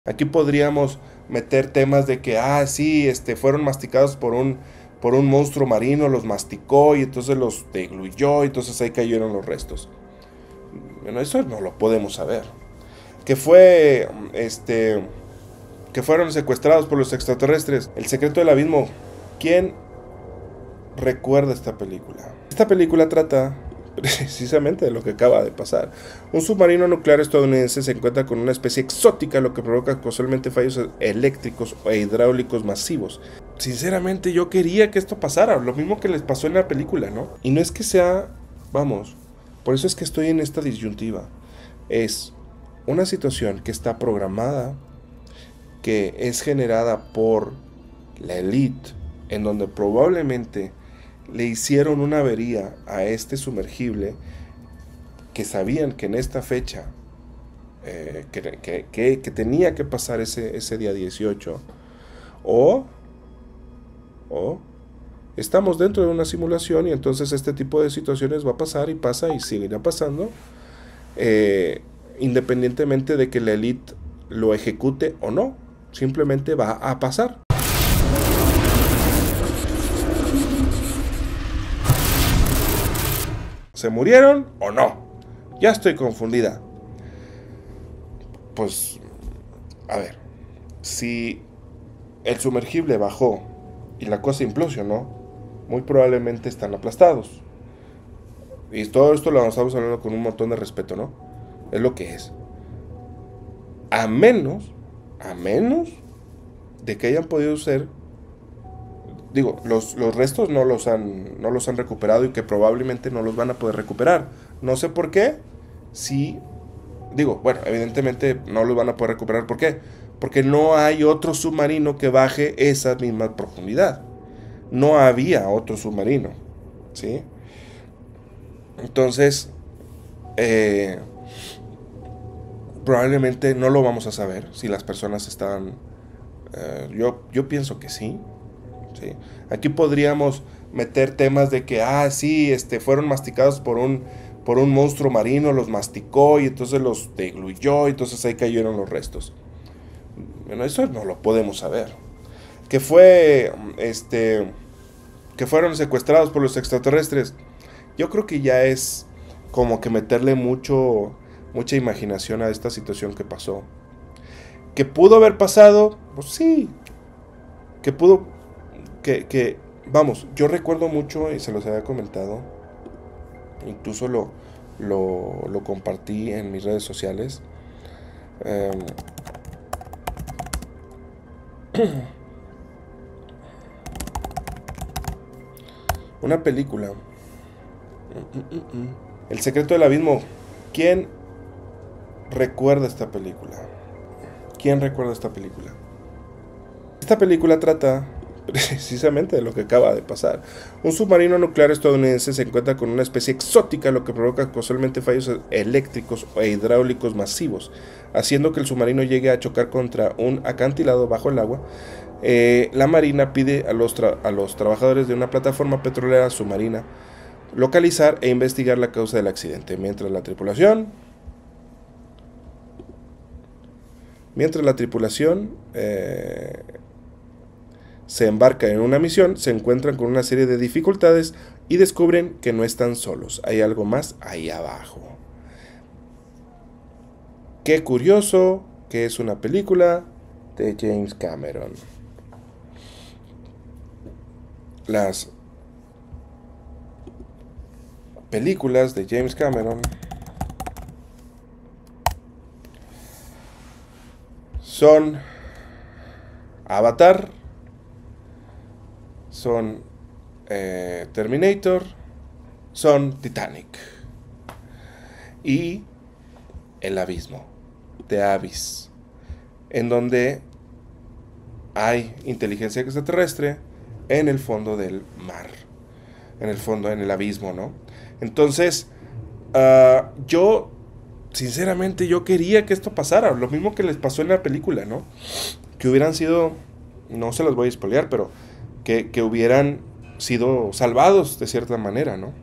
Aquí podríamos meter temas de que, sí, fueron masticados por un monstruo marino, los masticó y entonces los degluyó y entonces ahí cayeron los restos. Bueno, eso no lo podemos saber. Que fue, que fueron secuestrados por los extraterrestres. El secreto del abismo. ¿Quién recuerda esta película? Esta película trata precisamente de lo que acaba de pasar. Un submarino nuclear estadounidense se encuentra con una especie exótica, lo que provoca casualmente fallos eléctricos e hidráulicos masivos. Sinceramente yo quería que esto pasara, lo mismo que les pasó en la película, ¿no? Y no es que sea, vamos, por eso es que estoy en esta disyuntiva. Es una situación que está programada, que es generada por la élite, en donde probablemente le hicieron una avería a este sumergible, que sabían que en esta fecha que tenía que pasar ese día 18, o estamos dentro de una simulación y entonces este tipo de situaciones va a pasar y pasa y seguirá pasando, independientemente de que la élite lo ejecute o no, simplemente va a pasar. ¿Se murieron o no? Ya estoy confundida. Pues, a ver, si el sumergible bajó y la cosa implosionó, muy probablemente están aplastados. Y todo esto lo estamos hablando con un montón de respeto, ¿no? Es lo que es. A menos de que hayan podido ser, digo, los restos no los han recuperado y que probablemente no los van a poder recuperar. No sé por qué. Sí, digo, bueno, evidentemente no los van a poder recuperar. ¿Por qué? Porque no hay otro submarino que baje esa misma profundidad. No había otro submarino, ¿sí? Entonces, probablemente no lo vamos a saber si las personas estaban... yo pienso que sí, ¿sí? Aquí podríamos meter temas de que, sí, fueron masticados por un monstruo marino, los masticó y entonces los degluyó y entonces ahí cayeron los restos. Bueno, eso no lo podemos saber. Que fue, que fueron secuestrados por los extraterrestres. Yo creo que ya es como que meterle mucha imaginación a esta situación que pasó. ¿Que pudo haber pasado? Pues sí. Que pudo, vamos, yo recuerdo mucho y se los había comentado. Incluso lo compartí en mis redes sociales. Eh, una película. El secreto del abismo. ¿Quién recuerda esta película? ¿Quién recuerda esta película? Esta película trata precisamente de lo que acaba de pasar. Un submarino nuclear estadounidense se encuentra con una especie exótica, lo que provoca casualmente fallos eléctricos e hidráulicos masivos, haciendo que el submarino llegue a chocar contra un acantilado bajo el agua. La Marina pide a los trabajadores de una plataforma petrolera submarina localizar e investigar la causa del accidente, mientras la tripulación se embarca en una misión, se encuentran con una serie de dificultades y descubren que no están solos, hay algo más ahí abajo. Qué curioso que es una película de James Cameron. Las películas de James Cameron son Avatar, son Terminator, son Titanic y El Abismo, The Abyss, en donde hay inteligencia extraterrestre en el fondo del mar, en el fondo, en el abismo, ¿no? Entonces, yo, sinceramente, yo quería que esto pasara, lo mismo que les pasó en la película, ¿no? Que hubieran sido, no se los voy a spoilear, pero que hubieran sido salvados de cierta manera, ¿no?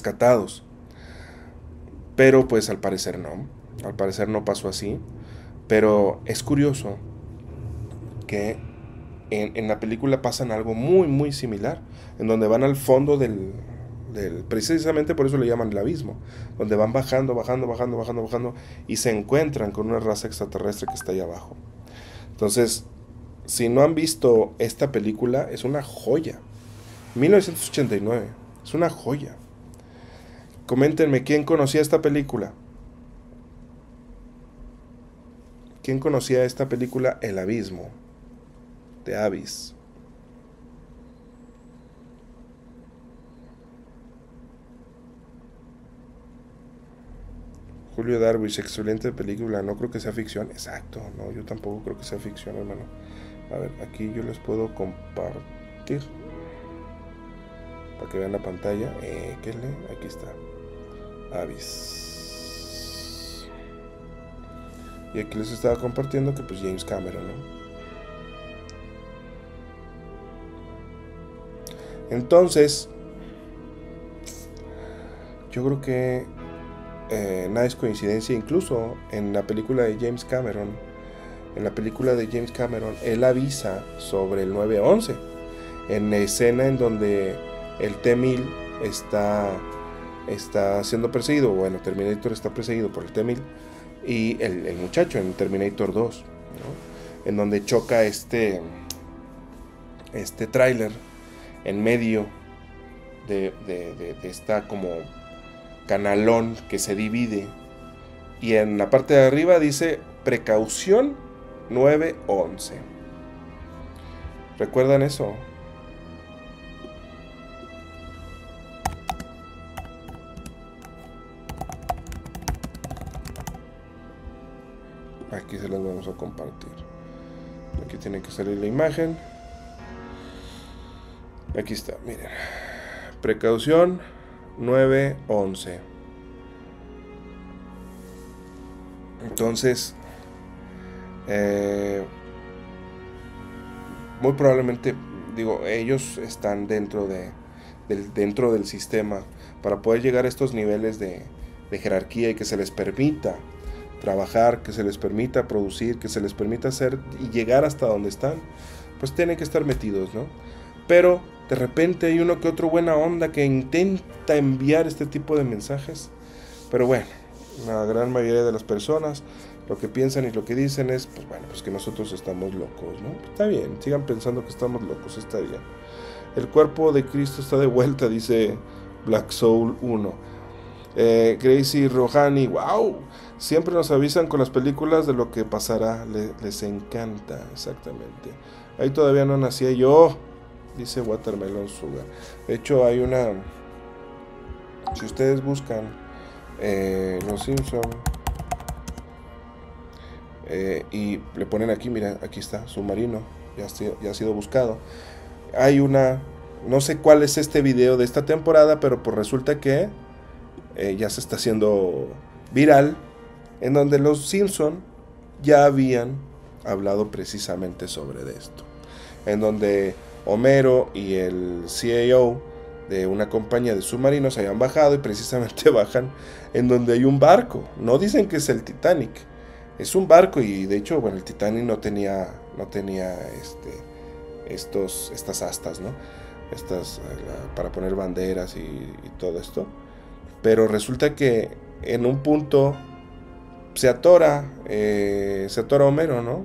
Rescatados. Pero pues al parecer no pasó así. Pero es curioso que en la película pasan algo muy, muy similar, en donde van al fondo precisamente por eso le llaman el abismo, donde van bajando, bajando, bajando, bajando, bajando, y se encuentran con una raza extraterrestre que está ahí abajo. Entonces, si no han visto esta película, es una joya. 1989, es una joya. Coméntenme, ¿quién conocía esta película? ¿Quién conocía esta película? El Abismo, de Abyss. Julio Darwish, excelente película. No creo que sea ficción. Exacto, no, yo tampoco creo que sea ficción, hermano. A ver, aquí yo les puedo compartir para que vean la pantalla. Aquí está. Abyss. Y aquí les estaba compartiendo que pues James Cameron, ¿no? Entonces, yo creo que nada es coincidencia. Incluso en la película de James Cameron, él avisa sobre el 9/11 en la escena en donde el T-1000 está siendo perseguido. Bueno, Terminator está perseguido por el T-1000 y el muchacho en Terminator 2, ¿no? En donde choca este tráiler en medio de esta como canalón que se divide, y en la parte de arriba dice precaución 9/11. ¿Recuerdan eso? Aquí se las vamos a compartir. Aquí tiene que salir la imagen. Aquí está, miren. Precaución 9/11. Entonces, muy probablemente, digo, ellos están dentro del sistema para poder llegar a estos niveles de jerarquía y que se les permita trabajar, que se les permita producir, que se les permita hacer y llegar hasta donde están, pues tienen que estar metidos, ¿no? Pero de repente hay uno que otro buena onda que intenta enviar este tipo de mensajes, pero bueno, la gran mayoría de las personas lo que piensan y lo que dicen es, pues bueno, pues que nosotros estamos locos, ¿no? Pues está bien, sigan pensando que estamos locos, está bien. El cuerpo de Cristo está de vuelta, dice Black Soul 1. Gracie Rohani, wow, siempre nos avisan con las películas de lo que pasará, les encanta, exactamente. Ahí todavía no nacía yo, dice Watermelon Sugar. De hecho hay una, si ustedes buscan Los Simpson y le ponen aquí, mira, aquí está, submarino, ya ha sido buscado. Hay una, no sé cuál es este video de esta temporada, pero pues resulta que ya se está haciendo viral, en donde los Simpson ya habían hablado precisamente sobre esto, en donde Homero y el CEO de una compañía de submarinos habían bajado y precisamente bajan en donde hay un barco. No dicen que es el Titanic, es un barco, y de hecho, bueno, el Titanic no tenía estas astas, ¿no? Para poner banderas y todo esto. Pero resulta que en un punto se atora Homero, ¿no?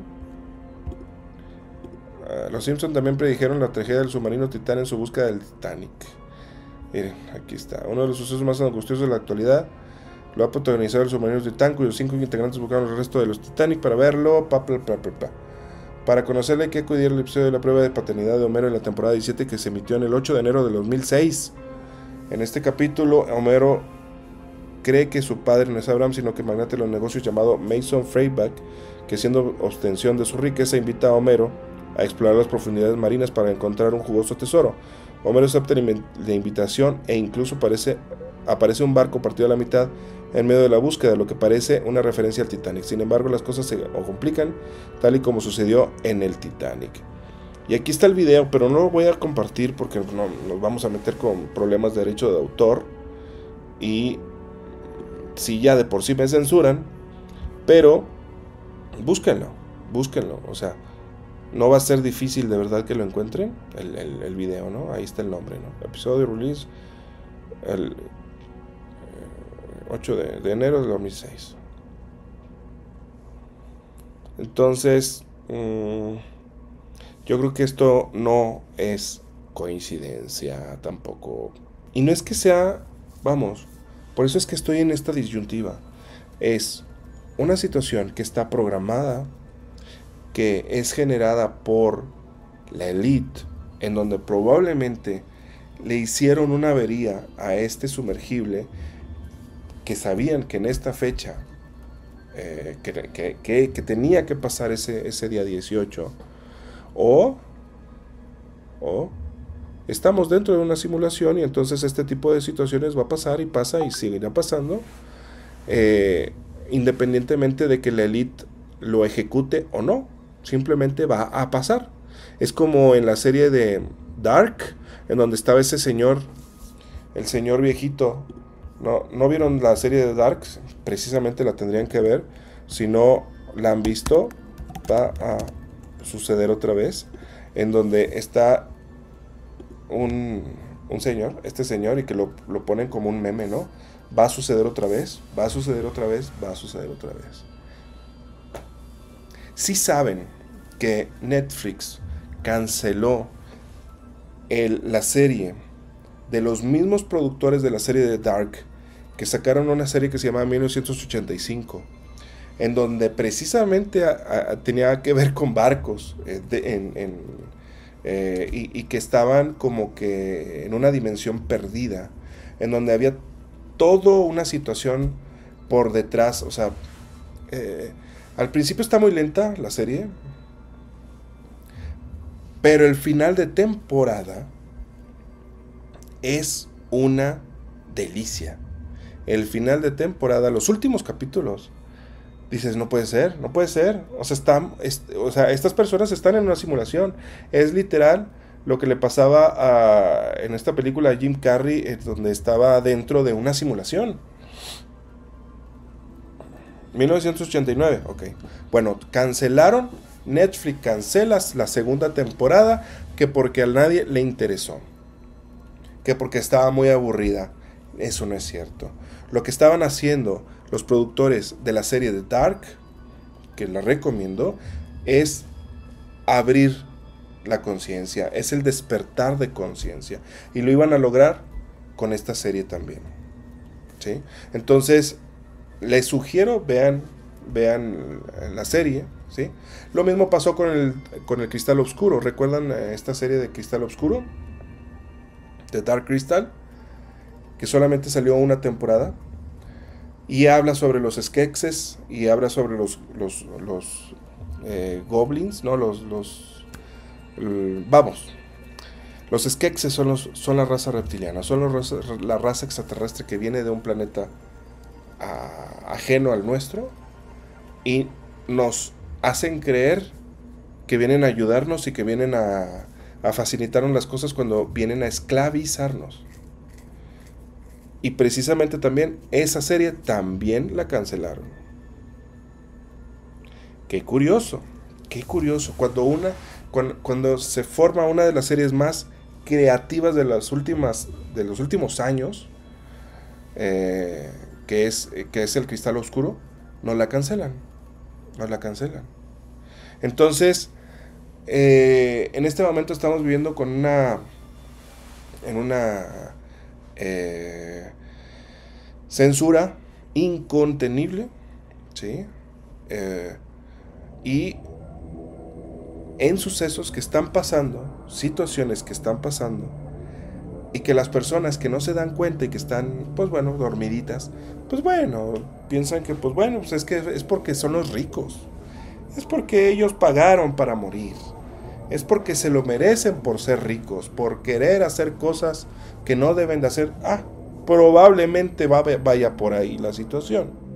Los Simpson también predijeron la tragedia del submarino Titán en su búsqueda del Titanic. Miren, aquí está. Uno de los sucesos más angustiosos de la actualidad lo ha protagonizado el submarino Titán, cuyos 5 integrantes buscaron el resto de los Titanic para verlo. Para conocerle hay que acudir al episodio de la prueba de paternidad de Homero en la temporada 17, que se emitió en el 8 de enero de 2006. En este capítulo, Homero cree que su padre no es Abraham, sino que el magnate de los negocios llamado Mason Freyback, que siendo ostensión de su riqueza, invita a Homero a explorar las profundidades marinas para encontrar un jugoso tesoro. Homero acepta la invitación e incluso aparece un barco partido a la mitad en medio de la búsqueda, lo que parece una referencia al Titanic. Sin embargo, las cosas se complican, tal y como sucedió en el Titanic. Y aquí está el video, pero no lo voy a compartir porque no, nos vamos a meter con problemas de derecho de autor. Y si ya de por sí me censuran, pero Búsquenlo, búsquenlo, o sea, no va a ser difícil de verdad que lo encuentren, el video, ¿no? Ahí está el nombre, ¿no? Episodio release el 8 de enero de 2006. Entonces, yo creo que esto no es coincidencia tampoco. Y no es que sea, vamos, por eso es que estoy en esta disyuntiva. Es una situación que está programada, que es generada por la élite, en donde probablemente le hicieron una avería a este sumergible, que sabían que en esta fecha que tenía que pasar ese día 18, o estamos dentro de una simulación y entonces este tipo de situaciones va a pasar y pasa y seguirá pasando, independientemente de que la élite lo ejecute o no, simplemente va a pasar. Es como en la serie de Dark, en donde estaba ese señor, el señor viejito. ¿No vieron la serie de Dark? Precisamente la tendrían que ver. Si no la han visto, va a suceder otra vez. En donde está un señor, este señor, y que lo ponen como un meme, ¿no? Va a suceder otra vez, va a suceder otra vez, va a suceder otra vez. Sí saben que Netflix canceló la serie de los mismos productores de la serie de Dark, que sacaron una serie que se llamaba 1985, en donde precisamente tenía que ver con barcos, y que estaban como que en una dimensión perdida, en donde había toda una situación por detrás. O sea, al principio está muy lenta la serie, pero el final de temporada es una delicia. El final de temporada, los últimos capítulos, dices, no puede ser, no puede ser. O sea, estas personas están en una simulación. Es literal lo que le pasaba en esta película a Jim Carrey, donde estaba dentro de una simulación. 1989, ok. Bueno, cancelaron, Netflix cancela la segunda temporada, que porque a nadie le interesó, que porque estaba muy aburrida. Eso no es cierto. Lo que estaban haciendo los productores de la serie de Dark, que la recomiendo, es abrir la conciencia, es el despertar de conciencia, y lo iban a lograr con esta serie también, ¿sí? Entonces les sugiero vean la serie, ¿sí? Lo mismo pasó con el Cristal Oscuro. ¿Recuerdan esta serie de Cristal Oscuro? De Dark Crystal, que solamente salió una temporada, y habla sobre los Skeksis, y habla sobre los goblins, ¿no? Vamos, los Skeksis son la raza reptiliana, son la raza extraterrestre que viene de un planeta ajeno al nuestro, y nos hacen creer que vienen a ayudarnos y que vienen a facilitarnos las cosas, cuando vienen a esclavizarnos. Y precisamente también esa serie también la cancelaron. Qué curioso, qué curioso. Cuando se forma una de las series más creativas de los últimos años, que es el Cristal Oscuro, no la cancelan. Entonces, en este momento estamos viviendo en una censura incontenible, ¿sí? Y en sucesos que están pasando, situaciones que están pasando, y que las personas que no se dan cuenta y que están, pues bueno, dormiditas, pues bueno, piensan que, pues bueno, pues es porque son los ricos, es porque ellos pagaron para morir, es porque se lo merecen por ser ricos, por querer hacer cosas que no deben de hacer. Probablemente vaya por ahí la situación.